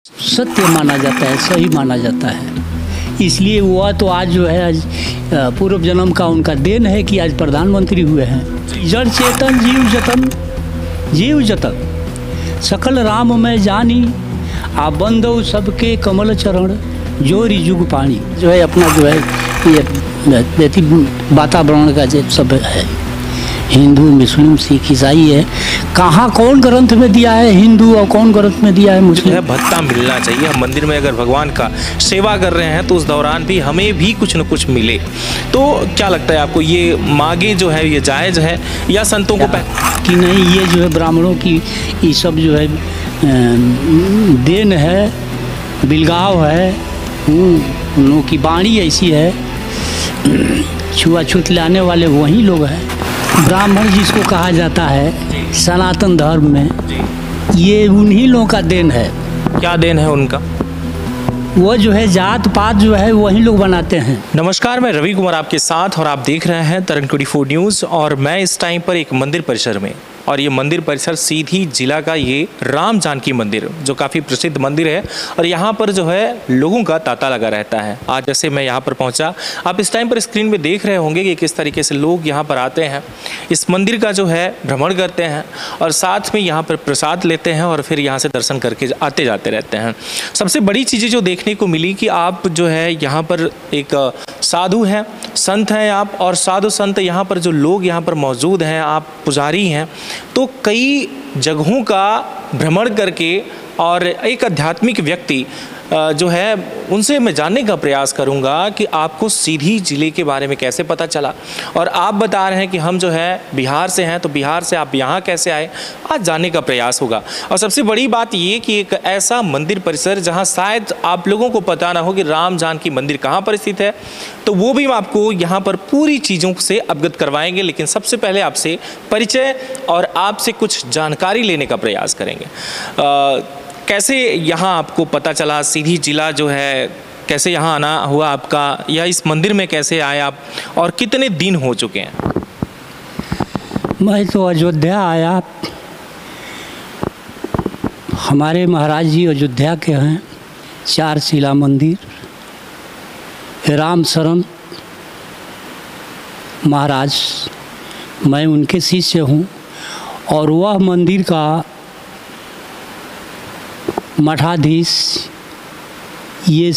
सत्य माना जाता है, सही माना जाता है। इसलिए वह तो आज जो है आज पूर्व जन्म का उनका देन है कि आज प्रधानमंत्री हुए हैं। जड़ चेतन जीव जतन सकल राम में जानी, आ बंदो सबके कमल चरण जोरी जुग पानी। जो है अपना जो है ये वातावरण का जो सब है, हिंदू मुस्लिम सिख ईसाई है, कहाँ कौन ग्रंथ में दिया है हिंदू और कौन ग्रंथ में दिया है मुस्लिम। है भत्ता मिलना चाहिए। हम मंदिर में अगर भगवान का सेवा कर रहे हैं तो उस दौरान भी हमें भी कुछ न कुछ मिले। तो क्या लगता है आपको, ये मांगे जो है ये जायज़ है या संतों को कि नहीं? ये जो है ब्राह्मणों की ये सब जो है देन है, बिलगाव है, उन लोगों की बाणी ऐसी है। छुआछूत लाने वाले वही लोग हैं। ब्राह्मण जिसको कहा जाता है सनातन धर्म में, ये उन्हीं लोगों का देन है। क्या देन है उनका? वो जो है जात पात जो है वही लोग बनाते हैं। नमस्कार, मैं रवि कुमार आपके साथ और आप देख रहे हैं तरंग 24 न्यूज़। और मैं इस टाइम पर एक मंदिर परिसर में, और ये मंदिर परिसर सीधी जिला का ये राम जानकी मंदिर जो काफ़ी प्रसिद्ध मंदिर है और यहाँ पर जो है लोगों का तांता लगा रहता है। आज जैसे मैं यहाँ पर पहुँचा, आप इस टाइम पर स्क्रीन में देख रहे होंगे कि किस तरीके से लोग यहाँ पर आते हैं, इस मंदिर का जो है भ्रमण करते हैं और साथ में यहाँ पर प्रसाद लेते हैं और फिर यहाँ से दर्शन करके आते जाते रहते हैं। सबसे बड़ी चीज़ें जो देखने को मिली कि आप जो है यहाँ पर एक साधु हैं, संत हैं आप, और साधु संत यहाँ पर जो लोग यहाँ पर मौजूद हैं, आप पुजारी हैं, तो कई जगहों का भ्रमण करके और एक आध्यात्मिक व्यक्ति जो है उनसे मैं जानने का प्रयास करूंगा कि आपको सीधी जिले के बारे में कैसे पता चला। और आप बता रहे हैं कि हम जो है बिहार से हैं, तो बिहार से आप यहाँ कैसे आए, आज जानने का प्रयास होगा। और सबसे बड़ी बात ये कि एक ऐसा मंदिर परिसर जहाँ शायद आप लोगों को पता ना हो कि राम जानकी मंदिर कहाँ पर स्थित है, तो वो भी हम आपको यहाँ पर पूरी चीज़ों से अवगत करवाएंगे। लेकिन सबसे पहले आपसे परिचय और आपसे कुछ जानकारी लेने का प्रयास करेंगे। कैसे यहाँ आपको पता चला, सीधी जिला जो है कैसे यहाँ आना हुआ आपका, या इस मंदिर में कैसे आए आप, और कितने दिन हो चुके हैं? मैं तो अयोध्या आया, हमारे महाराज जी अयोध्या के हैं, 4 शिला मंदिर, राम शरण महाराज, मैं उनके शिष्य हूँ। और वह मंदिर का मठाधीश ये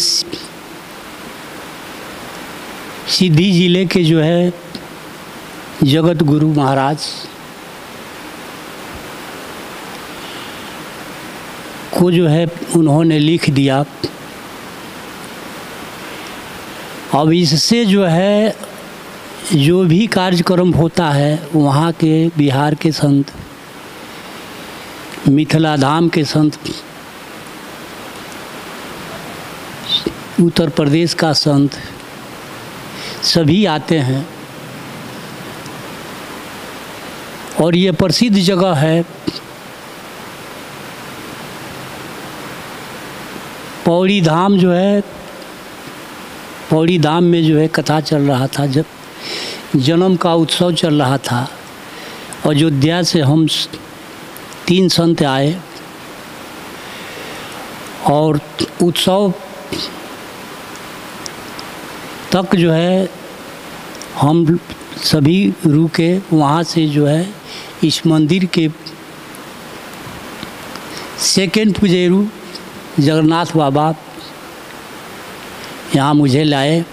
सीधी जिले के जो है जगत गुरु महाराज को जो है उन्होंने लिख दिया। अब इससे जो है जो भी कार्यक्रम होता है वहाँ के बिहार के संत, मिथिला धाम के संत, उत्तर प्रदेश का संत, सभी आते हैं। और ये प्रसिद्ध जगह है। पौड़ी धाम जो है, पौड़ी धाम में जो है कथा चल रहा था, जब जन्म का उत्सव चल रहा था। अयोध्या से हम 3 संत आए और उत्सव तक जो है हम सभी रुके। वहाँ से जो है इस मंदिर के सेकेंड पुजेरू जगन्नाथ बाबा यहाँ मुझे लाए।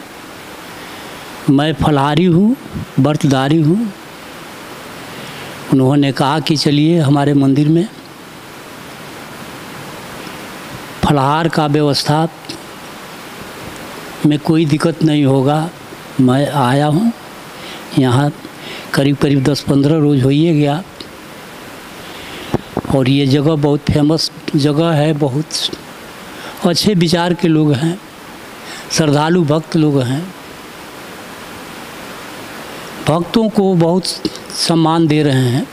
मैं फलाहारी हूँ, व्रतधारी हूँ। उन्होंने कहा कि चलिए हमारे मंदिर में फलाहार का व्यवस्था में कोई दिक्कत नहीं होगा। मैं आया हूँ यहाँ, करीब 10-15 रोज़ हो ही गया। और ये जगह बहुत फेमस जगह है, बहुत अच्छे विचार के लोग हैं, श्रद्धालु भक्त लोग हैं, भक्तों को बहुत सम्मान दे रहे हैं।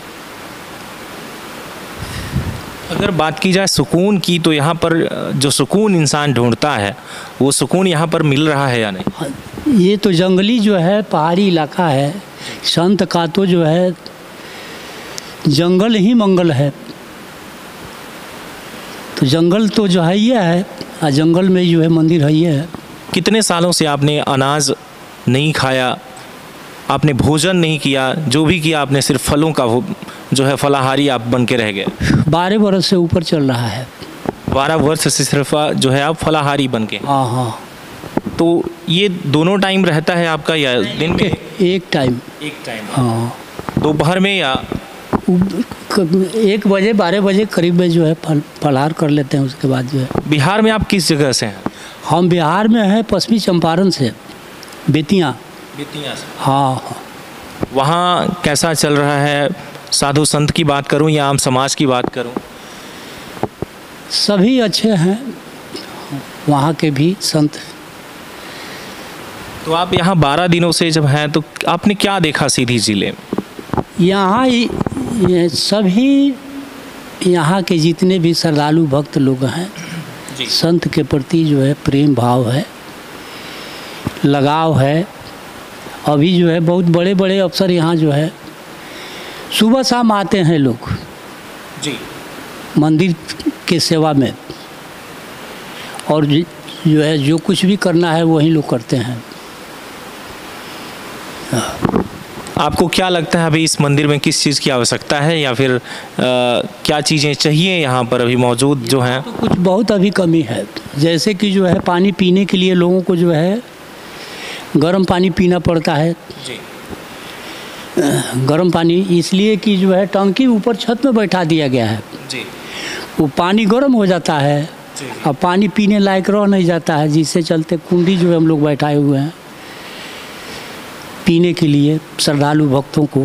अगर बात की जाए सुकून की, तो यहाँ पर जो सुकून इंसान ढूंढता है वो सुकून यहाँ पर मिल रहा है या नहीं? ये तो जंगली जो है पहाड़ी इलाका है, संत का तो जो है जंगल ही मंगल है। तो जंगल तो जो है ये है, और जंगल में जो है मंदिर है ये है। कितने सालों से आपने अनाज नहीं खाया, आपने भोजन नहीं किया, जो भी किया आपने सिर्फ फलों का जो है फलाहारी आप बन के रह गए? 12 वर्ष से ऊपर चल रहा है। 12 वर्ष से सिर्फ जो है आप फलाहारी बन के? हाँ हाँ। तो ये दोनों टाइम रहता है आपका या दिन में? एक टाइम। एक टाइम। हाँ। दोपहर में या 1 बजे 12 बजे करीब में जो है फलाहार कर लेते हैं। उसके बाद जो है। बिहार में आप किस जगह से हैं? हम बिहार में हैं, पश्चिमी चंपारण से, बेतिया। बेतिया से? हाँ। वहाँ कैसा चल रहा है? साधु संत की बात करूँ या आम समाज की बात करूँ? सभी अच्छे हैं वहाँ के भी संत। तो आप यहाँ 12 दिनों से जब हैं तो आपने क्या देखा सीधी जिले में? यहाँ ये सभी यहाँ के जितने भी श्रद्धालु भक्त लोग हैं, संत के प्रति जो है प्रेम भाव है, लगाव है। अभी जो है बहुत बड़े बड़े अफसर यहाँ जो है सुबह शाम आते हैं लोग जी मंदिर के सेवा में, और जो है जो कुछ भी करना है वही लोग करते हैं। आपको क्या लगता है अभी इस मंदिर में किस चीज़ की आवश्यकता है, या फिर क्या चीज़ें चाहिए यहाँ पर अभी मौजूद जो हैं? तो कुछ बहुत अभी कमी है, जैसे कि जो है पानी पीने के लिए लोगों को जो है गर्म पानी पीना पड़ता है जी। गर्म पानी इसलिए कि जो है टंकी ऊपर छत में बैठा दिया गया है जी। वो पानी गर्म हो जाता है अब पानी पीने लायक रह नहीं जाता है, जिससे चलते कुंडी जो है हम लोग बैठाए हुए हैं पीने के लिए श्रद्धालु भक्तों को।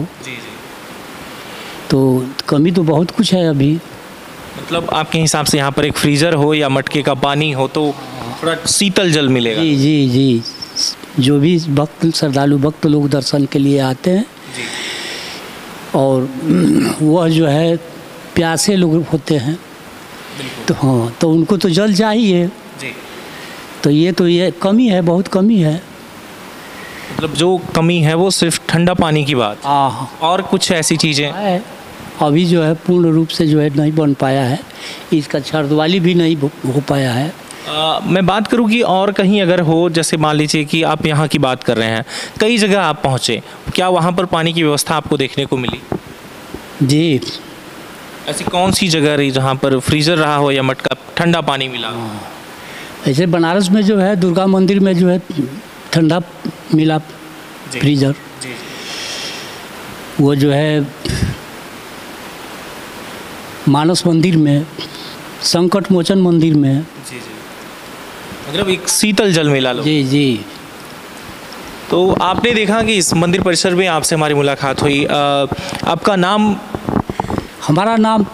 तो कमी तो बहुत कुछ है अभी। मतलब आपके हिसाब से यहाँ पर एक फ्रीज़र हो या मटके का पानी हो तो थोड़ा शीतल जल मिलेगा? जी जी जी। जो भी भक्त श्रद्धालु भक्त लोग दर्शन के लिए आते हैं जी। और वह जो है प्यासे लोग होते हैं तो हाँ, तो उनको तो जल चाहिए जी। तो ये कमी है, बहुत कमी है। मतलब जो कमी है वो सिर्फ ठंडा पानी की बात, हाँ। और कुछ ऐसी चीज़ें है अभी जो है पूर्ण रूप से जो है नहीं बन पाया है, इसका छर्दवाली भी नहीं हो पाया है। मैं बात करूं कि और कहीं अगर हो, जैसे मान लीजिए कि आप यहाँ की बात कर रहे हैं, कई जगह आप पहुँचे, क्या वहाँ पर पानी की व्यवस्था आपको देखने को मिली? जी। ऐसी कौन सी जगह रही जहाँ पर फ्रीज़र रहा हो या मटका ठंडा पानी मिला? ऐसे बनारस में जो है दुर्गा मंदिर में जो है ठंडा मिला फ्रीज़र। जी। वो जो है मानस मंदिर में, संकट मोचन मंदिर में। जी। मतलब एक शीतल जल मिला लो। जी जी। तो आपने देखा कि इस मंदिर परिसर में आपसे हमारी मुलाकात हुई। आपका नाम? हमारा नाम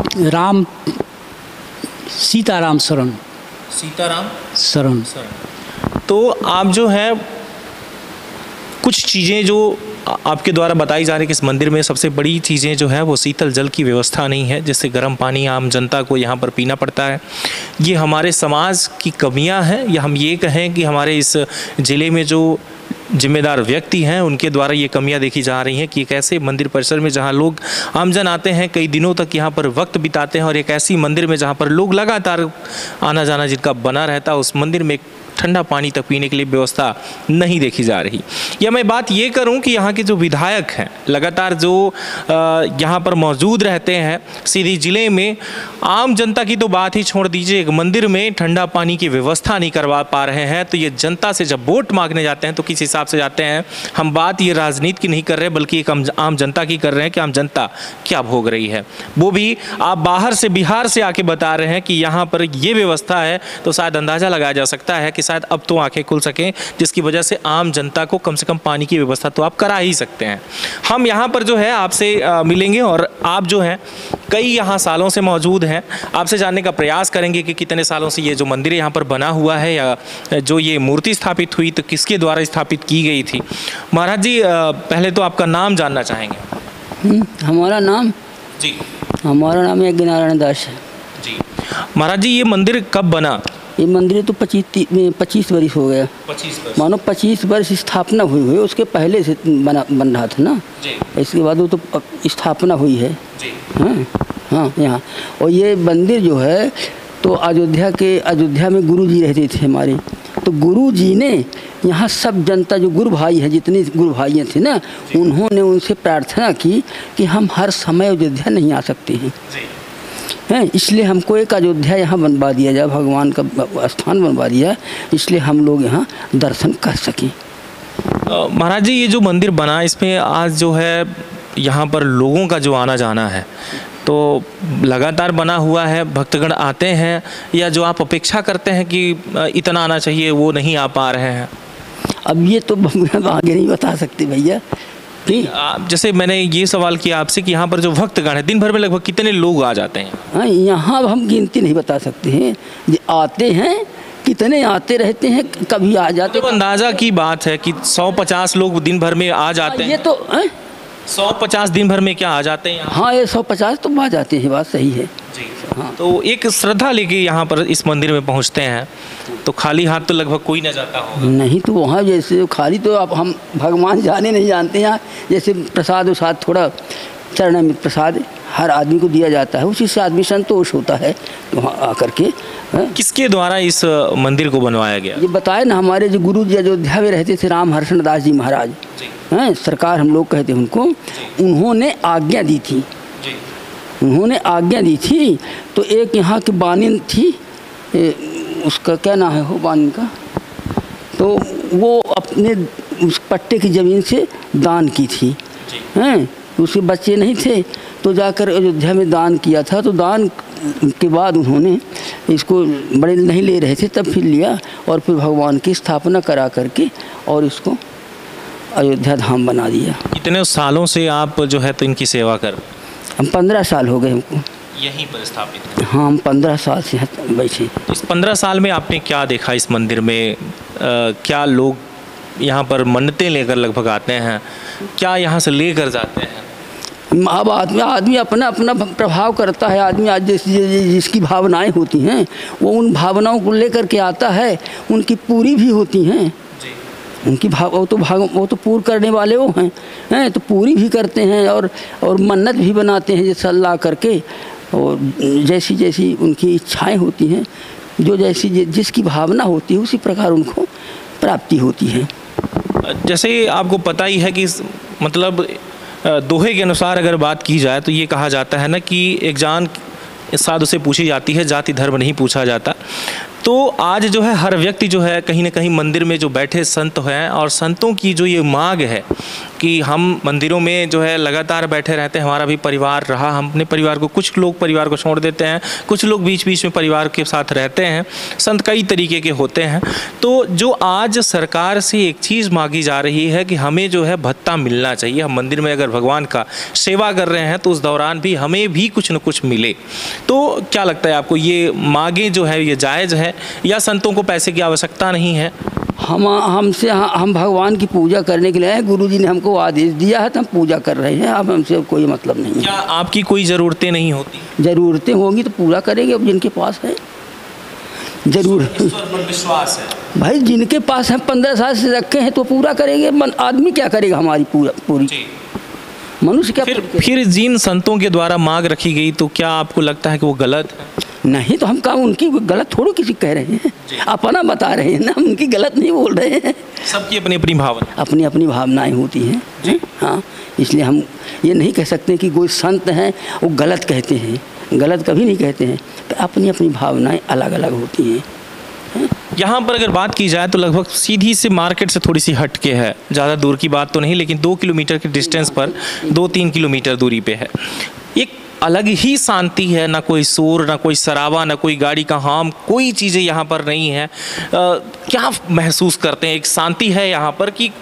सीताराम शरण। सीताराम शरण। तो आप जो है कुछ चीज़ें जो आपके द्वारा बताई जा रही कि इस मंदिर में सबसे बड़ी चीज़ें जो है वो शीतल जल की व्यवस्था नहीं है, जिससे गर्म पानी आम जनता को यहाँ पर पीना पड़ता है। ये हमारे समाज की कमियाँ हैं, या हम ये कहें कि हमारे इस ज़िले में जो जिम्मेदार व्यक्ति हैं उनके द्वारा ये कमियां देखी जा रही हैं कि एक ऐसे मंदिर परिसर में जहां लोग आमजन आते हैं, कई दिनों तक यहां पर वक्त बिताते हैं, और एक ऐसी मंदिर में जहां पर लोग लगातार आना जाना जिनका बना रहता है, उस मंदिर में ठंडा पानी तक पीने के लिए व्यवस्था नहीं देखी जा रही। या मैं बात ये करूं कि यहाँ के जो विधायक हैं लगातार जो यहाँ पर मौजूद रहते हैं सीधी ज़िले में, आम जनता की तो बात ही छोड़ दीजिए, एक मंदिर में ठंडा पानी की व्यवस्था नहीं करवा पा रहे हैं। तो ये जनता से जब वोट मांगने जाते हैं तो किस हिसाब से जाते हैं? हम बात ये राजनीति की नहीं कर रहे बल्कि एक आम जनता की कर रहे हैं कि आम जनता क्या भोग रही है। वो भी आप बाहर से, बिहार से आके बता रहे हैं कि यहाँ पर ये व्यवस्था है, तो शायद अंदाज़ा लगाया जा सकता है कि शायद अब तो आंखें खुल सकें, जिसकी वजह से आम जनता को कम से कम पानी की व्यवस्था तो आप करा ही सकते हैं। हम यहाँ पर जो है आपसे मिलेंगे, और आप जो हैं कई यहाँ सालों से मौजूद हैं, आपसे जानने का प्रयास करेंगे कि कितने सालों से ये जो मंदिर यहाँ पर बना हुआ है, या जो ये मूर्ति स्थापित हुई तो किसके द्वारा स्थापित की गई थी। महाराज जी, पहले तो आपका नाम जानना चाहेंगे। हमारा नाम? जी, हमारा नाम यज्ञनारायण दास है। जी महाराज जी, ये मंदिर कब बना? ये मंदिर तो 25 वर्ष हो गया। 25 वर्ष? मानो 25 वर्ष स्थापना हुई, उसके पहले से बन रहा था ना जी। इसके बाद वो तो स्थापना हुई है जी। हाँ यहाँ। और ये मंदिर जो है तो अयोध्या में गुरु जी रहते थे हमारे। तो गुरु जी ने यहाँ सब जनता जो गुरु भाई हैं, जितने गुरु भाई थे ना, उन्होंने उनसे प्रार्थना की कि हम हर समय अयोध्या नहीं आ सकते हैं, इसलिए हमको एक अयोध्या यहाँ बनवा दिया जाए, भगवान का स्थान बनवा दिया, इसलिए हम लोग यहाँ दर्शन कर सकें। महाराज जी, ये जो मंदिर बना, इसमें आज जो है यहाँ पर लोगों का जो आना जाना है तो लगातार बना हुआ है, भक्तगण आते हैं, या जो आप अपेक्षा करते हैं कि इतना आना चाहिए वो नहीं आ पा रहे हैं? अब ये तो हम आगे नहीं बता सकते भैया। जैसे मैंने ये सवाल किया आपसे कि यहाँ पर जो भक्तगण है दिन भर में लगभग कितने लोग आ जाते हैं? हाँ, यहाँ हम गिनती नहीं बता सकते हैं, आते हैं कितने आते रहते हैं, कभी आ जाते। तो अंदाजा की बात है कि 150 लोग दिन भर में आ जाते हैं। ये तो 150 दिन भर में क्या आ जाते हैं? हाँ, ये 150 तो आ जाते हैं, बात सही है जी। हाँ। तो एक श्रद्धा लेके यहाँ पर इस मंदिर में पहुँचते हैं तो खाली हाथ तो लगभग कोई न जाता होगा। नहीं, तो वहाँ जैसे खाली तो अब हम भगवान जाने नहीं जानते हैं, जैसे प्रसाद उसाद थोड़ा चरण में प्रसाद हर आदमी को दिया जाता है, उसी से आदमी संतोष होता है वहाँ आकर के। किसके द्वारा इस मंदिर को बनवाया गया? ये बताए ना, हमारे जो गुरु जी अयोध्या में रहते थे, राम हर्षण दास जी महाराज हैं, सरकार हम लोग कहते हैं उनको, उन्होंने आज्ञा दी थी। उन्होंने आज्ञा दी थी तो एक यहाँ की बानिन थी, उसका क्या नाम है हो बानिन का, तो वो अपने उस पट्टे की ज़मीन से दान की थी हैं, उसके बच्चे नहीं थे तो जाकर अयोध्या में दान किया था। तो दान के बाद उन्होंने इसको, बड़े नहीं ले रहे थे तब फिर लिया और फिर भगवान की स्थापना करा करके और इसको अयोध्या धाम बना दिया। कितने सालों से आप जो है तो इनकी सेवा कर? हम 15 साल हो गए हमको यहीं पर स्थापित। हाँ, हम 15 साल से बैठे। इस 15 साल में आपने क्या देखा इस मंदिर में? क्या लोग यहाँ पर मन्नतें लेकर लगभग आते हैं, क्या यहाँ से लेकर जाते हैं? अब आदमी अपना अपना प्रभाव करता है। आदमी आज जिसकी भावनाएं होती हैं वो उन भावनाओं को लेकर के आता है, उनकी पूरी भी होती हैं। उनकी वो तो पूर्ण करने वाले वो हैं तो पूरी भी करते हैं और मन्नत भी बनाते हैं जैसे अल्लाह करके, और जैसी जैसी उनकी इच्छाएं होती हैं, जो जैसी जिसकी भावना होती है उसी प्रकार उनको प्राप्ति होती है। जैसे आपको पता ही है कि मतलब दोहे के अनुसार अगर बात की जाए तो ये कहा जाता है ना कि एक जान साधु से पूछी जाती है, जाति धर्म नहीं पूछा जाता। तो आज जो है हर व्यक्ति जो है कहीं ना कहीं मंदिर में जो बैठे संत हैं और संतों की जो ये मांग है कि हम मंदिरों में जो है लगातार बैठे रहते हैं, हमारा भी परिवार रहा, हम अपने परिवार को, कुछ लोग परिवार को छोड़ देते हैं, कुछ लोग बीच बीच में परिवार के साथ रहते हैं, संत कई तरीके के होते हैं। तो जो आज सरकार से एक चीज़ मांगी जा रही है कि हमें जो है भत्ता मिलना चाहिए, हम मंदिर में अगर भगवान का सेवा कर रहे हैं तो उस दौरान भी हमें भी कुछ न कुछ मिले। तो क्या लगता है आपको, ये मांगें जो है ये जायज़ है या संतों को पैसे की आवश्यकता नहीं है? हम भगवान की पूजा करने के लिए आए, गुरु जी ने हमको आदेश दिया है तो हम पूजा कर रहे हैं। अब हमसे कोई मतलब नहीं है। क्या आपकी कोई ज़रूरतें नहीं होती? ज़रूरतें होंगी तो पूरा करेंगे, अब जिनके पास है जरूर विश्वास है भाई, जिनके पास हम 15 साल से रखे हैं तो पूरा करेंगे। आदमी क्या करेगा हमारी पूरी मनुष्य क्या? फिर जिन संतों के द्वारा मांग रखी गई तो क्या आपको लगता है कि वो गलत है? नहीं, तो हम काम उनकी गलत थोड़ी किसी कह रहे हैं, अपना बता रहे हैं ना, हम उनकी गलत नहीं बोल रहे हैं। सबकी अपनी अपनी भावना, अपनी अपनी भावनाएं होती हैं। हाँ, इसलिए हम ये नहीं कह सकते कि कोई संत हैं वो गलत कहते हैं, गलत कभी नहीं कहते हैं। तो अपनी अपनी भावनाएं अलग अलग होती हैं। यहाँ पर अगर बात की जाए तो लगभग सीधी से मार्केट से थोड़ी सी हट के है, ज़्यादा दूर की बात तो नहीं, लेकिन 2 किलोमीटर के डिस्टेंस पर 2-3 किलोमीटर दूरी पे है। एक अलग ही शांति है, ना कोई शोर, ना कोई शराबा, ना कोई गाड़ी का हॉर्न, कोई चीज़ें यहाँ पर नहीं है। क्या महसूस करते हैं? एक शांति है यहाँ पर कि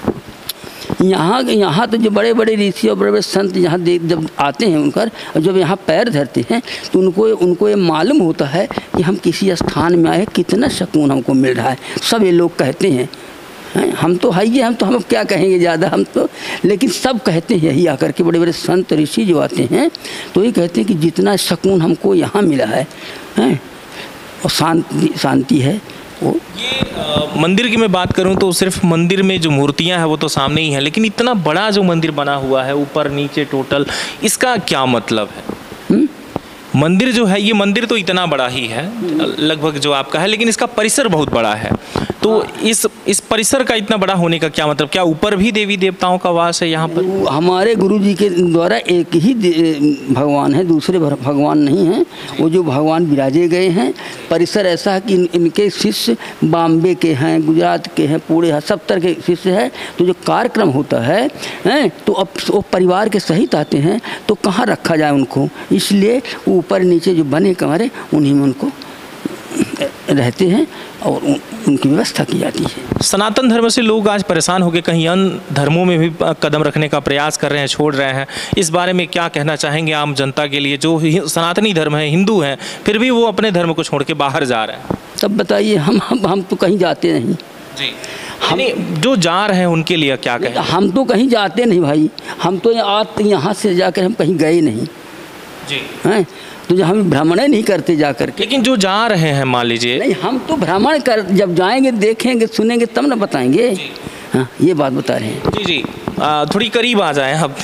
यहाँ तो जो बड़े बड़े ऋषि और बड़े बड़े संत यहाँ जब आते हैं उनकर, और जब यहाँ पैर धरते हैं तो उनको ये मालूम होता है कि हम किसी स्थान में आए, कितना सुकून हमको मिल रहा है। सब ये लोग कहते हैं, हम तो है, हम तो हम क्या कहेंगे ज़्यादा, हम तो, लेकिन सब कहते हैं यही आकर के, बड़े बड़े संत ऋषि जो आते हैं तो ये कहते हैं कि जितना सुकून हमको यहाँ मिला है और शांति है वो। ये मंदिर की मैं बात करूं तो सिर्फ मंदिर में जो मूर्तियां हैं वो तो सामने ही हैं, लेकिन इतना बड़ा जो मंदिर बना हुआ है ऊपर नीचे टोटल, इसका क्या मतलब है? मंदिर जो है, ये मंदिर तो इतना बड़ा ही है लगभग जो आपका है, लेकिन इसका परिसर बहुत बड़ा है। तो इस परिसर का इतना बड़ा होने का क्या मतलब, क्या ऊपर भी देवी देवताओं का वास है यहाँ पर? हमारे गुरु जी के द्वारा एक ही भगवान है, दूसरे भगवान नहीं हैं। वो जो भगवान विराजे गए हैं, परिसर ऐसा है कि इनके शिष्य बॉम्बे के हैं, गुजरात के हैं, पूरे हैं, सब तरह के शिष्य है। तो जो कार्यक्रम होता है तो अब वो परिवार के सहित आते हैं, तो कहाँ रखा जाए उनको, इसलिए ऊपर नीचे जो बने कमरे उन्हीं में उनको रहते हैं और उनकी व्यवस्था की जाती है। सनातन धर्म से लोग आज परेशान होकर कहीं अन्य धर्मों में भी कदम रखने का प्रयास कर रहे हैं, छोड़ रहे हैं। इस बारे में क्या कहना चाहेंगे आम जनता के लिए जो सनातनी धर्म है, हिंदू हैं, फिर भी वो अपने धर्म को छोड़ के बाहर जा रहे हैं? तब बताइए, हम तो कहीं जाते नहीं जी। हम जो जा रहे हैं उनके लिए क्या कहें? हम तो कहीं जाते नहीं भाई, हम तो यहाँ से जाकर हम कहीं गए नहीं जी हैं, तो हम भ्रमण नहीं करते जा करके। लेकिन जो जा रहे हैं मान लीजिए, नहीं, हम तो भ्रमण कर, जब जाएंगे देखेंगे सुनेंगे तब ना बताएंगे। हाँ, ये बात बता रहे हैं। जी जी, थोड़ी करीब आ जाएं अब।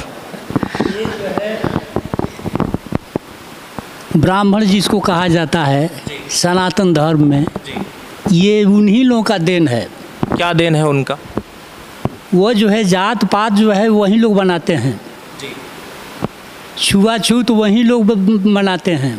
ब्राह्मण जिसको कहा जाता है सनातन धर्म में, ये उन्हीं लोगों का देन है। क्या देन है उनका? वो जो है जात पात जो है वही लोग बनाते हैं, छुआछूत वही लोग मनाते हैं।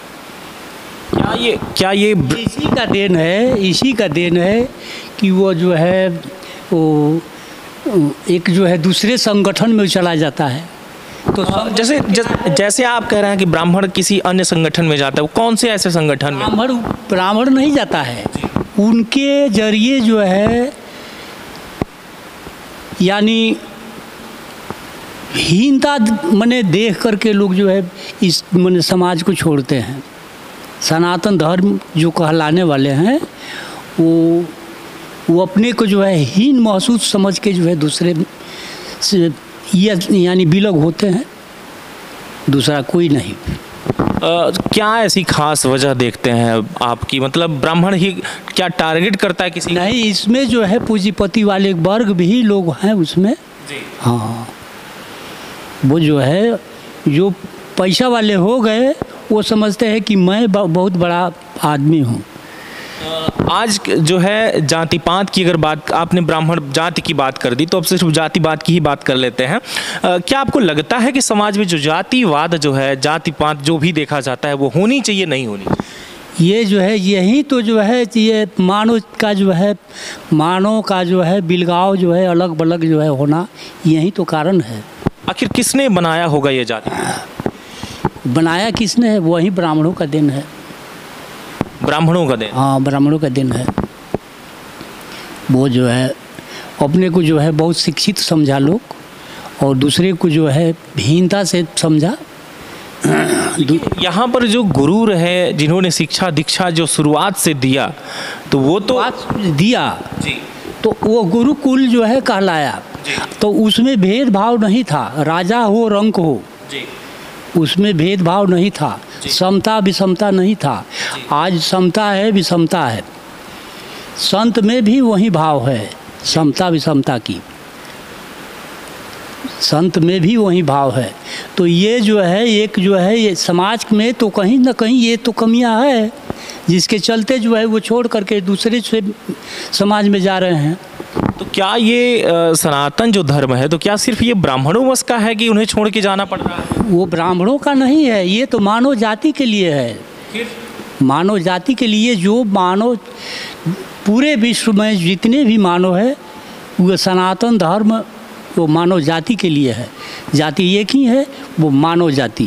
क्या ये इसी का देन है, इसी का देन है कि वो जो है वो एक जो है दूसरे संगठन में चला जाता है। तो जैसे आप कह रहे हैं कि ब्राह्मण किसी अन्य संगठन में जाता है, वो कौन से ऐसे संगठन में? ब्राह्मण नहीं जाता है, उनके जरिए जो है यानी हीनता मने देख करके लोग जो है इस मने समाज को छोड़ते हैं। सनातन धर्म जो कहलाने वाले हैं वो अपने को जो है हीन महसूस समझ के जो है दूसरे से यानी विलग होते हैं, दूसरा कोई नहीं। क्या ऐसी खास वजह देखते हैं आपकी, मतलब ब्राह्मण ही क्या टारगेट करता है किसी? नहीं, इसमें जो है पूंजीपति वाले वर्ग भी लोग हैं उसमें जी। हाँ, वो जो है जो पैसा वाले हो गए वो समझते हैं कि मैं बहुत बड़ा आदमी हूँ। आज जो है जाति पात की अगर बात, आपने ब्राह्मण जाति की बात कर दी, तो अब सिर्फ जाति पात की ही बात कर लेते हैं। क्या आपको लगता है कि समाज में जो जातिवाद जो है, जाति पात जो भी देखा जाता है, वो होनी चाहिए, नहीं होनी? ये जो है यही तो जो है ये मानव का जो है बिलगाव जो है अलग बलग जो है होना, यही तो कारण है। आखिर किसने बनाया होगा ये जाति? बनाया किसने है? वही ब्राह्मणों का दिन है। ब्राह्मणों का दिन? हाँ, ब्राह्मणों का दिन है। वो जो है अपने को जो है बहुत शिक्षित समझा लोग, और दूसरे को जो है हीनता से समझा। यहाँ पर जो गुरु रहे जिन्होंने शिक्षा दीक्षा जो शुरुआत से दिया, तो वो तो दिया जी, तो वो गुरुकुल जो है कहलाया। तो उसमें भेदभाव नहीं था, राजा हो रंक हो जी, उसमें भेदभाव नहीं था, समता विषमता नहीं था। आज समता है विषमता है, संत में भी वही भाव है, समता विषमता की, संत में भी वही भाव है। तो ये जो है एक जो है ये समाज में तो कहीं ना कहीं ये तो कमियां है, जिसके चलते जो है वो छोड़ करके दूसरे से समाज में जा रहे हैं। तो क्या ये सनातन जो धर्म है, तो क्या सिर्फ ये ब्राह्मणों बस का है कि उन्हें छोड़ के जाना पड़ रहा है? वो ब्राह्मणों का नहीं है, ये तो मानव जाति के लिए है। मानव जाति के लिए, जो मानव पूरे विश्व में जितने भी मानव है, वो सनातन धर्म वो मानव जाति के लिए है। जाति एक ही है, वो मानव जाति,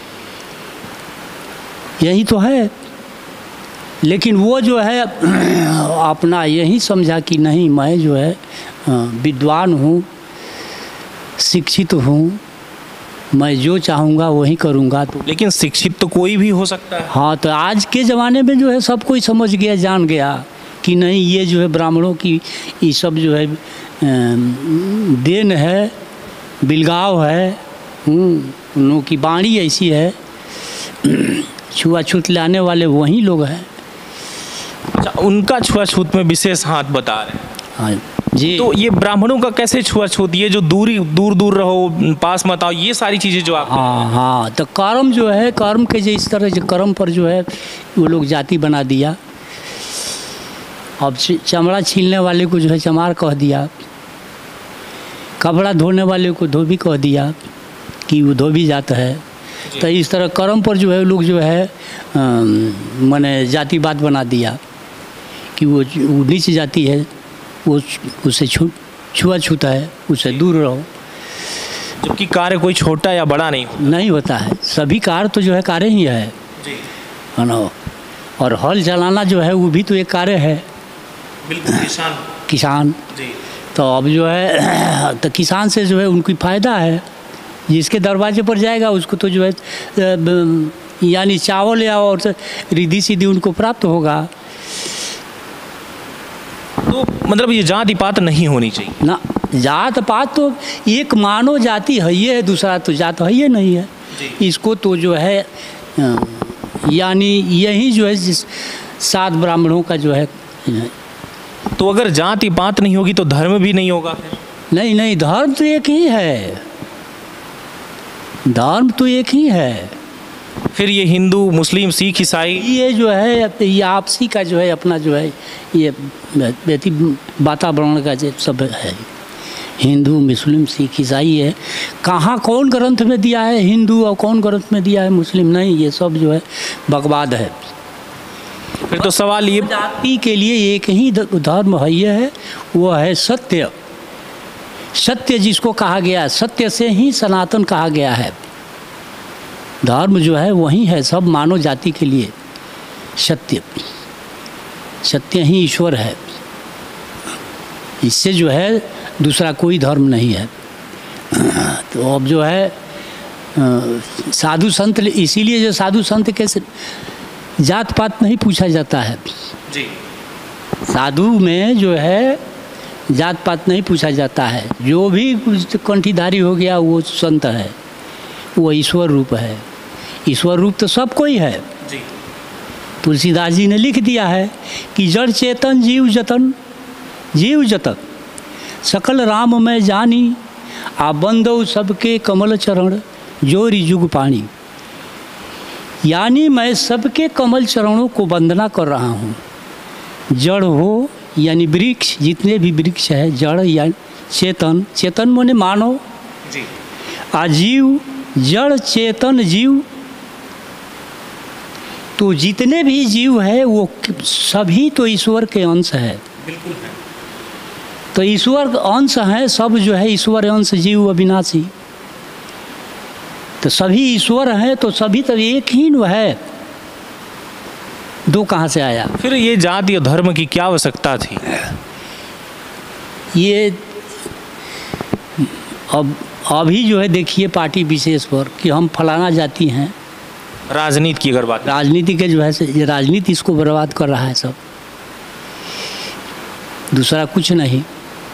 यही तो है। लेकिन वो जो है अपना यही समझा कि नहीं, मैं जो है विद्वान हूँ, शिक्षित हूँ, मैं जो चाहूँगा वही करूँगा। तो लेकिन शिक्षित तो कोई भी हो सकता है। हाँ, तो आज के ज़माने में जो है सब कोई समझ गया, जान गया कि नहीं, ये जो है ब्राह्मणों की ये सब जो है देन है, बिलगाव है, उन लोगों की बाणी ऐसी है, छुआछूत लाने वाले वही लोग हैं। अच्छा, उनका छुआछूत में विशेष हाथ बता रहे हैं। हाँ, जी। तो ये ब्राह्मणों का कैसे छुआछूत, ये जो दूर दूर रहो, पास मत आओ, ये सारी चीज़ें जो आप हाँ, तो कर्म जो है, कर्म के जो इस तरह जो कर्म पर जो है वो लोग जाति बना दिया। अब चमड़ा छीलने वाले को जो है चमार कह दिया, कपड़ा धोने वाले को धोबी कह दिया कि वो धोबी जात है। तो इस तरह कर्म पर जो है लोग जो है माने जातिवाद बना दिया कि वो नीच जाति है, वो उससे छुआछूत है, उससे दूर रहो। जबकि कार्य कोई छोटा या बड़ा नहीं होता है, सभी कार्य तो जो है कार्य ही है ना। और हल चलाना जो है वो भी तो एक कार्य है। बिल्कुल, किसान तो अब जो है तो किसान से जो है उनकी फ़ायदा है, जिसके दरवाजे पर जाएगा उसको तो जो है यानी चावल या और रिद्धि सिद्धि उनको प्राप्त होगा। तो मतलब ये जाति पात नहीं होनी चाहिए ना, जात पात तो एक मानव जाति है, ये है, दूसरा तो जात है ये नहीं है। इसको तो जो है यानी यही जो है 7 ब्राह्मणों का जो है। तो अगर जाति पात नहीं होगी तो धर्म भी नहीं होगा फिर? नहीं, धर्म तो एक ही है, धर्म तो एक ही है। फिर ये हिंदू, मुस्लिम, सिख, ईसाई, ये जो है ये आपसी का जो है अपना जो है ये वातावरण का जो सब है। हिंदू, मुस्लिम, सिख, ईसाई है। कहाँ कौन ग्रंथ में दिया है हिंदू और कौन ग्रंथ में दिया है मुस्लिम? नहीं, ये सब जो है बकवाद है। फिर तो सवाल ये, जाति के लिए एक ही धर्म है, ये है वो है सत्य। सत्य जिसको कहा गया, सत्य से ही सनातन कहा गया है। धर्म जो है वही है सब मानव जाति के लिए। सत्य, सत्य ही ईश्वर है, इससे जो है दूसरा कोई धर्म नहीं है। तो अब जो है साधु संत, इसीलिए जो साधु संत के जात पात नहीं पूछा जाता है जी। साधु में जो है जात पात नहीं पूछा जाता है। जो भी कंठीधारी हो गया वो संत है, वो ईश्वर रूप है। ईश्वर रूप तो सबको ही है जी। तुलसीदास जी ने लिख दिया है कि जड़ चेतन जीव जतन, जीव जतन सकल राम में जानी, आ बंदो सबके कमल चरण जोरी जुग पानी। यानी मैं सबके कमल चरणों को वंदना कर रहा हूँ। जड़ हो यानी वृक्ष, जितने भी वृक्ष है, जड़ या चेतन, चेतन माने मानव जी। आजीव, जड़ चेतन जीव, तो जितने भी जीव है वो सभी तो ईश्वर के अंश है। बिल्कुल है। तो ईश्वर अंश है सब, जो है ईश्वर अंश जीव अविनाशी। तो सभी ईश्वर हैं तो सभी तो एक ही है, दो कहाँ से आया? फिर ये जाति और धर्म की क्या आवश्यकता थी? ये अब अभी जो है देखिए पार्टी विशेष पर कि हम फलाना जाति हैं। राजनीति की अगर बात, राजनीति के जो है ये राजनीति इसको बर्बाद कर रहा है सब, दूसरा कुछ नहीं।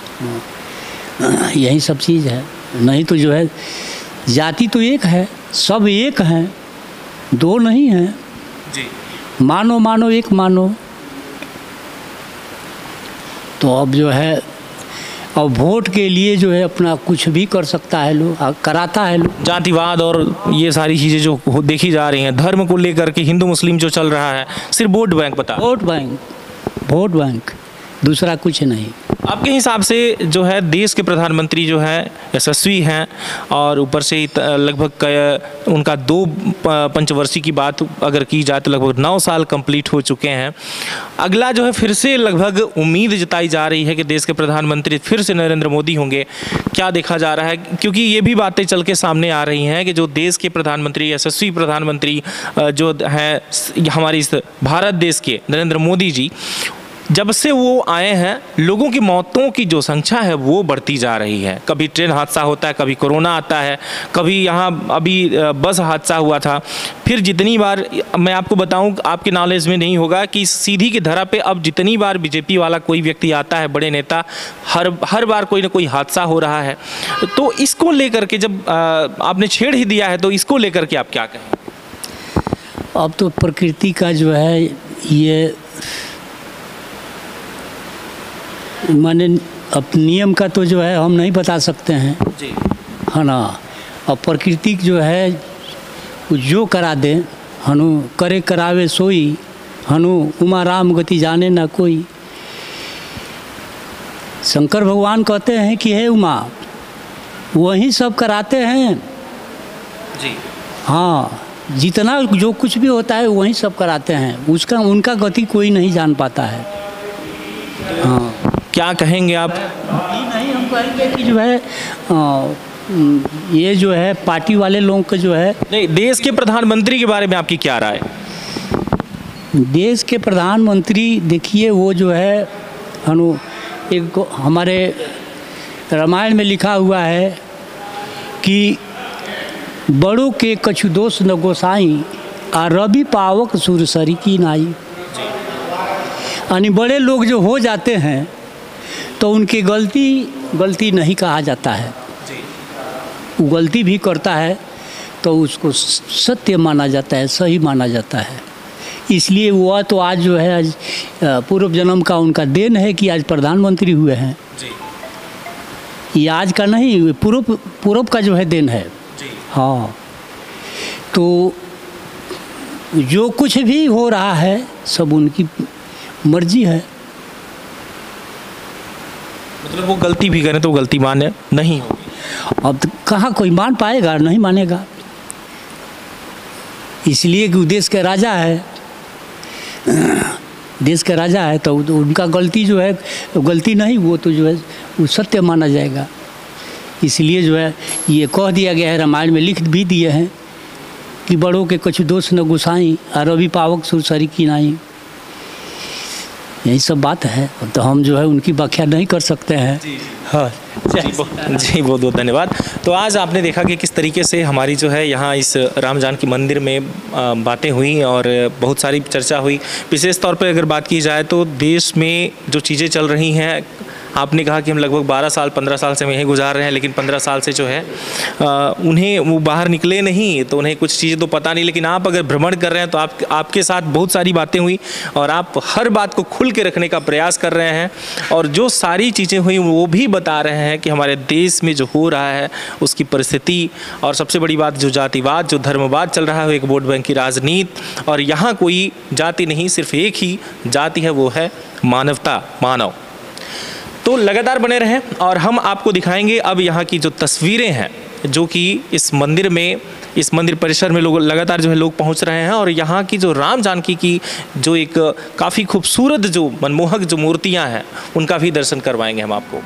यही सब चीज़ है। नहीं तो जो है जाति तो एक है, सब एक हैं, दो नहीं हैं। जी। मानो मानो एक मानो। तो अब जो है अब वोट के लिए जो है अपना कुछ भी कर सकता है लोग, कराता है लोग। जातिवाद और ये सारी चीज़ें जो देखी जा रही हैं, धर्म को लेकर के हिंदू मुस्लिम जो चल रहा है, सिर्फ वोट बैंक बता, वोट बैंक, वोट बैंक, दूसरा कुछ नहीं। आपके हिसाब से जो है देश के प्रधानमंत्री जो है यशस्वी हैं और ऊपर से लगभग उनका 2 पंचवर्षीय की बात अगर की जाए तो लगभग 9 साल कंप्लीट हो चुके हैं। अगला जो है फिर से लगभग उम्मीद जताई जा रही है कि देश के प्रधानमंत्री फिर से नरेंद्र मोदी होंगे। क्या देखा जा रहा है? क्योंकि ये भी बातें चल के सामने आ रही हैं कि जो देश के प्रधानमंत्री, यशस्वी प्रधानमंत्री जो हैं हमारे इस भारत देश के नरेंद्र मोदी जी, जब से वो आए हैं लोगों की मौतों की जो संख्या है वो बढ़ती जा रही है। कभी ट्रेन हादसा होता है, कभी कोरोना आता है, कभी यहाँ अभी बस हादसा हुआ था। फिर जितनी बार, मैं आपको बताऊं, आपके नॉलेज में नहीं होगा कि सीधी की धरा पे अब जितनी बार बीजेपी वाला कोई व्यक्ति आता है, बड़े नेता, हर बार कोई ना कोई हादसा हो रहा है। तो इसको लेकर के जब आपने छेड़ ही दिया है तो इसको लेकर के आप क्या कहें? अब तो प्रकृति का जो है ये माने अब नियम का तो जो है हम नहीं बता सकते हैं जी। है ना। अब प्रकृति जो है जो करा दे, हनु करे करावे सोई, हनु उमा राम गति जाने ना कोई। शंकर भगवान कहते हैं कि हे उमा, वही सब कराते हैं जी। हाँ, जितना जो कुछ भी होता है वही सब कराते हैं, उसका उनका गति कोई नहीं जान पाता है। हाँ, क्या कहेंगे आप? नहीं, हम कहेंगे कि जो है ये जो है पार्टी वाले लोगों का जो है। नहीं, देश के प्रधानमंत्री के बारे में आपकी क्या राय? देश के प्रधानमंत्री देखिए, वो जो है एक हमारे रामायण में लिखा हुआ है कि बड़ों के कछु दोष न गोसाई, आ रवि पावक सुरसरी की नाई। यानी बड़े लोग जो हो जाते हैं तो उनकी गलती नहीं कहा जाता है। वो गलती भी करता है तो उसको सत्य माना जाता है, सही माना जाता है। इसलिए वह तो आज जो है, आज पूर्व जन्म का उनका देन है कि आज प्रधानमंत्री हुए हैं जी। ये आज का नहीं, पूर्व का जो है देन है जी। हाँ, तो जो कुछ भी हो रहा है सब उनकी मर्जी है। मतलब वो गलती भी करें तो गलती माने नहीं होगी। अब तो कहाँ कोई मान पाएगा, नहीं मानेगा। इसलिए कि देश का राजा है, देश का राजा है, तो उनका गलती जो है गलती नहीं, वो तो जो है वो सत्य माना जाएगा। इसलिए जो है ये कह दिया गया है, रामायण में लिख भी दिए हैं कि बड़ों के कुछ दोष न गुसाई, और रवि पावक सुरसरी की नाई। यही सब बात है। तो हम जो है उनकी व्याख्या नहीं कर सकते हैं। हाँ जी, बहुत बहुत धन्यवाद। तो आज आपने देखा कि किस तरीके से हमारी जो है यहाँ इस राम जानकी मंदिर में बातें हुई और बहुत सारी चर्चा हुई। विशेष तौर पे अगर बात की जाए तो देश में जो चीज़ें चल रही हैं, आपने कहा कि हम लगभग 12 साल 15 साल से यहीं गुजार रहे हैं, लेकिन 15 साल से जो है उन्हें वो बाहर निकले नहीं, तो उन्हें कुछ चीज़ें तो पता नहीं। लेकिन आप अगर भ्रमण कर रहे हैं तो आपके साथ बहुत सारी बातें हुई और आप हर बात को खुल के रखने का प्रयास कर रहे हैं, और जो सारी चीज़ें हुई वो भी बता रहे हैं कि हमारे देश में जो हो रहा है उसकी परिस्थिति, और सबसे बड़ी बात जो जातिवाद, जो धर्मवाद चल रहा है, एक वोट बैंक की राजनीति, और यहाँ कोई जाति नहीं, सिर्फ एक ही जाति है, वो है मानवता, मानव। तो लगातार बने रहें और हम आपको दिखाएंगे अब यहाँ की जो तस्वीरें हैं, जो कि इस मंदिर में, इस मंदिर परिसर में लोग लगातार जो है लोग पहुँच रहे हैं, और यहाँ की जो राम जानकी की जो एक काफ़ी खूबसूरत, जो मनमोहक जो मूर्तियाँ हैं, उनका भी दर्शन करवाएंगे हम आपको।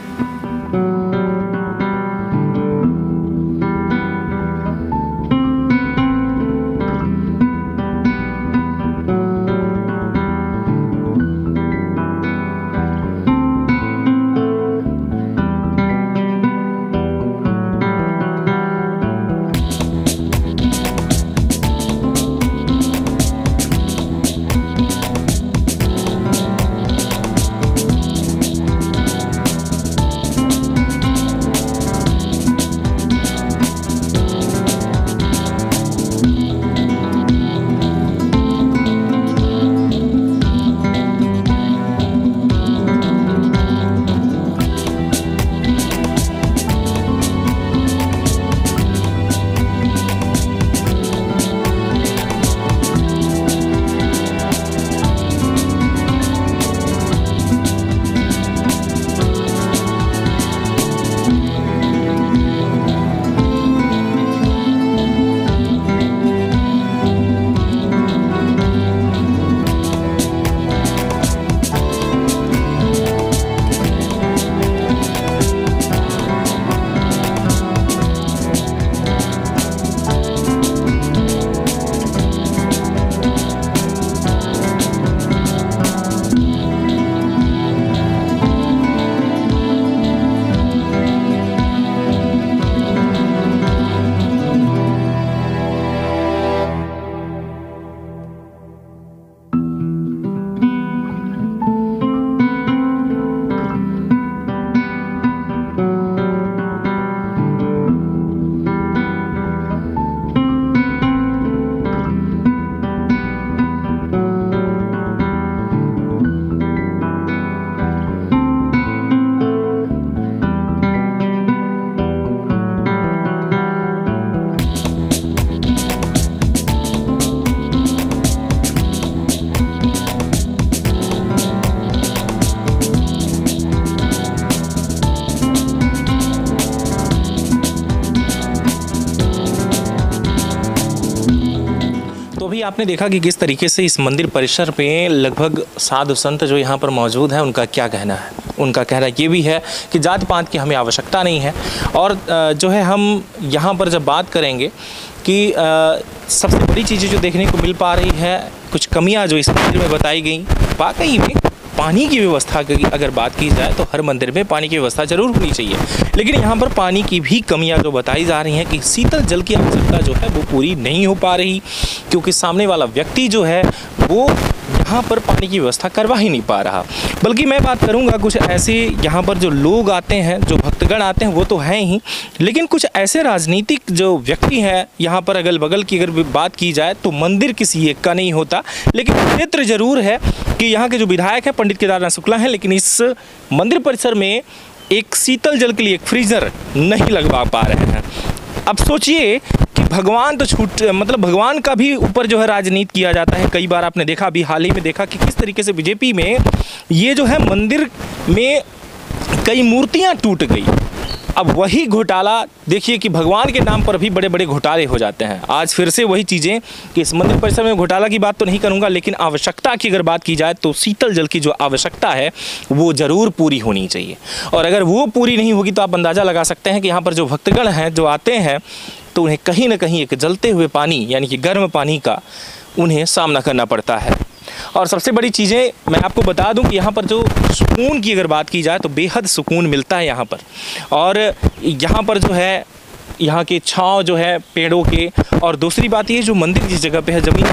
अभी आपने देखा कि किस तरीके से इस मंदिर परिसर में लगभग साधु संत जो यहाँ पर मौजूद हैं उनका क्या कहना है। उनका कहना ये भी है कि जात पात की हमें आवश्यकता नहीं है। और जो है हम यहाँ पर जब बात करेंगे कि सबसे बड़ी चीज़ें जो देखने को मिल पा रही है, कुछ कमियाँ जो इस मंदिर में बताई गई, वाकई में पानी की व्यवस्था की अगर बात की जाए तो हर मंदिर में पानी की व्यवस्था जरूर होनी चाहिए, लेकिन यहाँ पर पानी की भी कमियाँ जो बताई जा रही हैं कि शीतल जल की आवश्यकता जो है वो पूरी नहीं हो पा रही, क्योंकि सामने वाला व्यक्ति जो है वो यहाँ पर पानी की व्यवस्था करवा ही नहीं पा रहा। बल्कि मैं बात करूँगा कुछ ऐसे यहाँ पर जो लोग आते हैं, जो भक्तगण आते हैं वो तो हैं ही, लेकिन कुछ ऐसे राजनीतिक जो व्यक्ति हैं यहाँ पर अगल बगल की अगर बात की जाए तो मंदिर किसी एक का नहीं होता, लेकिन क्षेत्र जरूर है कि यहाँ के जो विधायक हैं पंडित केदारनाथ शुक्ला हैं, लेकिन इस मंदिर परिसर में एक शीतल जल के लिए एक फ्रीजर नहीं लगवा पा रहे हैं। अब सोचिए कि भगवान तो भगवान का भी ऊपर जो है राजनीति किया जाता है। कई बार आपने देखा, अभी हाल ही में देखा कि किस तरीके से बीजेपी में ये जो है मंदिर में कई मूर्तियां टूट गई। अब वही घोटाला देखिए कि भगवान के नाम पर भी बड़े बड़े घोटाले हो जाते हैं। आज फिर से वही चीज़ें कि इस मंदिर परिसर में घोटाला की बात तो नहीं करूंगा, लेकिन आवश्यकता की अगर बात की जाए तो शीतल जल की जो आवश्यकता है वो ज़रूर पूरी होनी चाहिए। और अगर वो पूरी नहीं होगी तो आप अंदाज़ा लगा सकते हैं कि यहाँ पर जो भक्तगण हैं जो आते हैं तो उन्हें कहीं ना कहीं एक जलते हुए पानी यानी कि गर्म पानी का उन्हें सामना करना पड़ता है। और सबसे बड़ी चीज़ें मैं आपको बता दूं कि यहाँ पर जो सुकून की अगर बात की जाए तो बेहद सुकून मिलता है यहाँ पर। और यहाँ पर जो है यहाँ के छांव जो है पेड़ों के, और दूसरी बात ये जो मंदिर जिस जगह पे है ज़मीन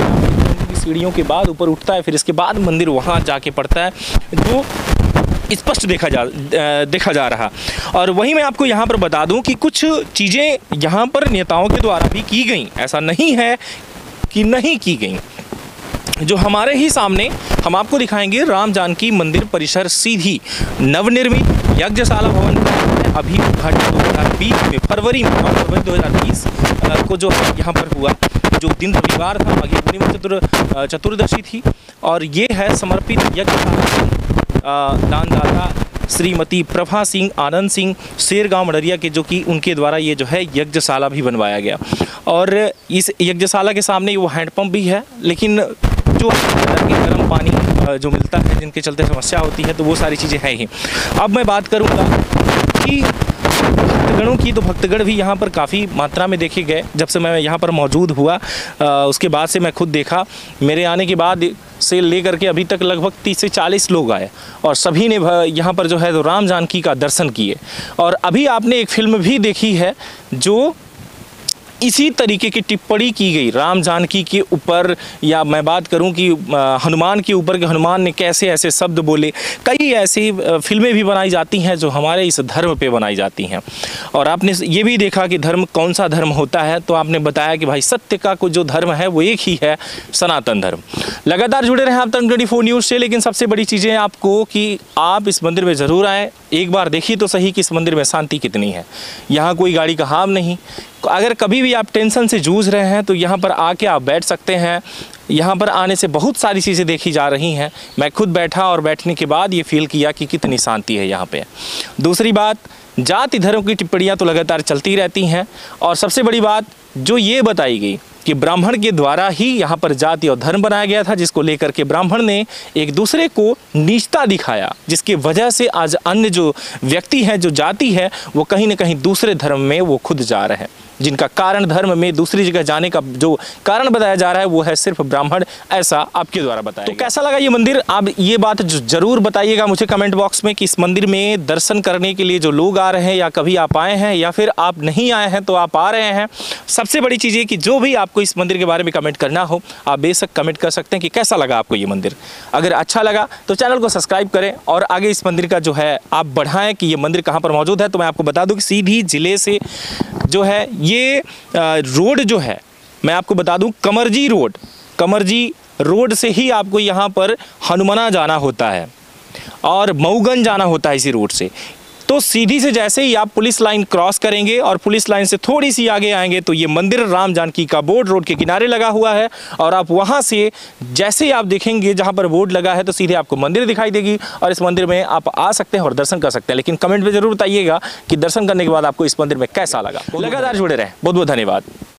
से सीढ़ियों के बाद ऊपर उठता है, फिर इसके बाद मंदिर वहाँ जाके पड़ता है, जो स्पष्ट देखा जा रहा। और वहीं मैं आपको यहाँ पर बता दूं कि कुछ चीज़ें यहाँ पर नेताओं के द्वारा भी की गई, ऐसा नहीं है कि नहीं की गई। जो हमारे ही सामने हम आपको दिखाएंगे राम जानकी मंदिर परिसर सीधी नवनिर्मित यज्ञशाला भवन का अभी उद्घाटन 2020 में फरवरी 2020 को जो यहाँ पर हुआ, जो दिन रविवार था, आगे पूर्णिमा चतुर्दशी थी। और ये है समर्पित यज्ञशाला दानदाता श्रीमती प्रभा सिंह आनंद सिंह शेरगांव मडरिया के, जो कि उनके द्वारा ये जो है यज्ञशाला भी बनवाया गया। और इस यज्ञशाला के सामने वो हैंडपंप भी है, लेकिन जो गर्म पानी जो मिलता है जिनके चलते समस्या होती है, तो वो सारी चीज़ें हैं ही। अब मैं बात करूँगा कि भक्तगणों की, तो भक्तगण भी यहाँ पर काफ़ी मात्रा में देखे गए। जब से मैं यहाँ पर मौजूद हुआ उसके बाद से मैं खुद देखा, मेरे आने के बाद से लेकर के अभी तक लगभग 30 से 40 लोग आए और सभी ने यहाँ पर जो है तो राम जानकी का दर्शन किए। और अभी आपने एक फिल्म भी देखी है जो इसी तरीके की टिप्पणी की गई राम जानकी के ऊपर, या मैं बात करूं कि हनुमान के ऊपर, कि हनुमान ने कैसे ऐसे शब्द बोले। कई ऐसी फिल्में भी बनाई जाती हैं जो हमारे इस धर्म पे बनाई जाती हैं। और आपने ये भी देखा कि धर्म कौन सा धर्म होता है, तो आपने बताया कि भाई सत्य का जो धर्म है वो एक ही है, सनातन धर्म। लगातार जुड़े रहें आप Tरण24 न्यूज़ से। लेकिन सबसे बड़ी चीज़ें आपको कि आप इस मंदिर में ज़रूर आएँ, एक बार देखिए तो सही कि इस मंदिर में शांति कितनी है। यहाँ कोई गाड़ी का हार्म नहीं। अगर कभी भी आप टेंशन से जूझ रहे हैं तो यहाँ पर आके आप बैठ सकते हैं। यहाँ पर आने से बहुत सारी चीज़ें देखी जा रही हैं। मैं खुद बैठा और बैठने के बाद ये फील किया कि कितनी शांति है यहाँ पे। दूसरी बात, जाति धर्म की टिप्पणियाँ तो लगातार चलती रहती हैं। और सबसे बड़ी बात जो ये बताई गई कि ब्राह्मण के द्वारा ही यहाँ पर जाति और धर्म बनाया गया था, जिसको लेकर के ब्राह्मण ने एक दूसरे को नीचता दिखाया, जिसकी वजह से आज अन्य जो व्यक्ति हैं, जो जाति है, वो कहीं ना कहीं दूसरे धर्म में वो खुद जा रहे हैं, जिनका कारण धर्म में दूसरी जगह जाने का जो कारण बताया जा रहा है वो है सिर्फ ब्राह्मण, ऐसा आपके द्वारा बताया। तो कैसा लगा ये मंदिर, आप ये बात जरूर बताइएगा मुझे कमेंट बॉक्स में कि इस मंदिर में दर्शन करने के लिए जो लोग आ रहे हैं, या कभी आप आए हैं या फिर आप नहीं आए हैं तो आप आ रहे हैं। सबसे बड़ी चीज़ ये कि जो भी आपको इस मंदिर के बारे में कमेंट करना हो, आप बेशक कमेंट कर सकते हैं कि कैसा लगा आपको ये मंदिर। अगर अच्छा लगा तो चैनल को सब्सक्राइब करें और आगे इस मंदिर का जो है आप बढ़ाएं कि ये मंदिर कहाँ पर मौजूद है। तो मैं आपको बता दूं कि सीधी जिले से जो है ये रोड जो है, मैं आपको बता दूं कमरजी रोड से ही आपको यहाँ पर हनुमाना जाना होता है और मऊगंज जाना होता है इसी रोड से। तो सीधी से जैसे ही आप पुलिस लाइन क्रॉस करेंगे और पुलिस लाइन से थोड़ी सी आगे आएंगे तो ये मंदिर राम जानकी का बोर्ड रोड के किनारे लगा हुआ है। और आप वहाँ से जैसे ही आप देखेंगे जहाँ पर बोर्ड लगा है तो सीधे आपको मंदिर दिखाई देगी और इस मंदिर में आप आ सकते हैं और दर्शन कर सकते हैं। लेकिन कमेंट में ज़रूर बताइएगा कि दर्शन करने के बाद आपको इस मंदिर में कैसा लगा। लगातार जुड़े रहें। बहुत बहुत धन्यवाद।